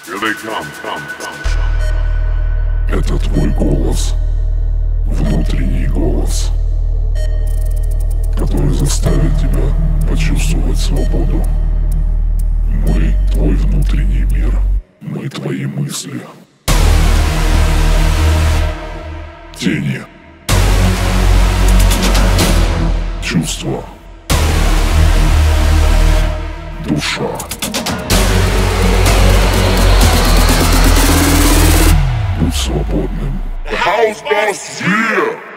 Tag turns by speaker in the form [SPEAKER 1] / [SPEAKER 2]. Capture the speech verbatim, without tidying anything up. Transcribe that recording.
[SPEAKER 1] Это твой голос, внутренний голос, который заставит тебя почувствовать свободу. Мы твой внутренний мир, мы твои мысли. Тени, чувства, душа. Будь свободным.
[SPEAKER 2] The house boss, yeah!